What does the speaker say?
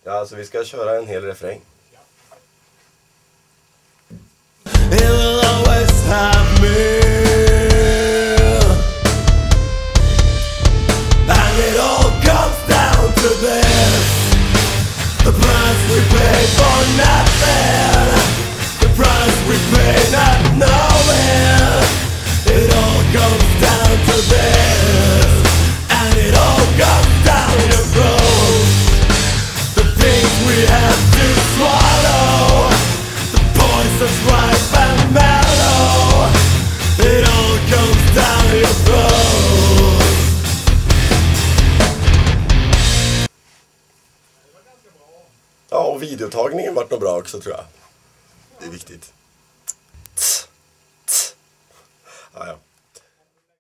Ja, alltså vi ska köra en hel refräng. It'll always have me, and it all comes down to this: the price we pay for nothing, the price we pay not knowing. It all comes down to this, and it all comes down to growth. The things we have to swallow, the poison's ripe and mellow. It all comes down to your throat. Ja, och videotagningen vart nog bra också, tror jag. Det är viktigt. Ja, ja.